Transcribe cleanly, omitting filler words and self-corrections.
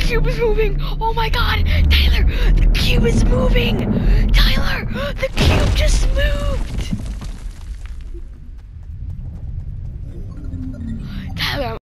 cube is moving! Oh my god! Tyler, the cube is moving! Tyler,